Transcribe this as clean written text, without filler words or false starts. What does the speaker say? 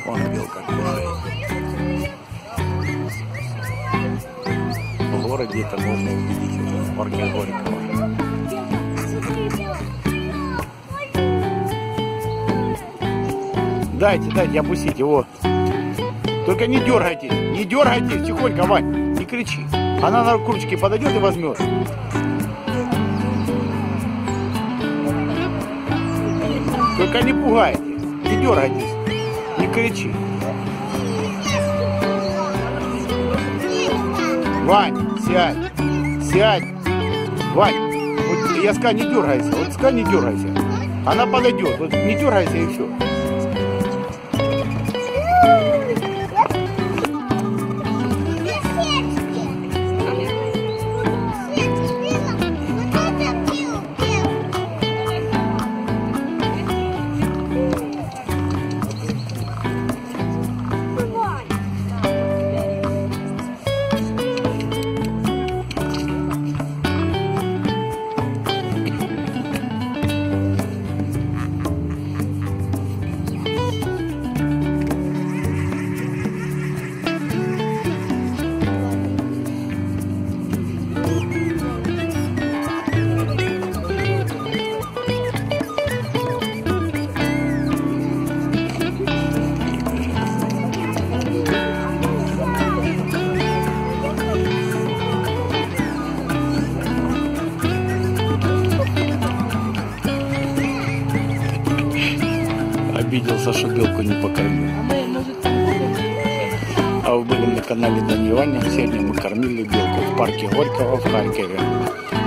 Вон белка кушает. В городе это можно увидеть уже в парке Горького. Дайте, опустите его. Только не дергайте, тихонько, Вань, не кричи. Она на ручке подойдет и возьмет. Только не пугайте, не дергайтесь, не кричи. Вань, сядь. Вань, вот я сказал, не дергайся, Она подойдет, вот не дергайся и все. Обиделся, что белку не покормил. А вы были на канале Дани Ваня. Сегодня мы кормили белку в парке Горького в Харькове.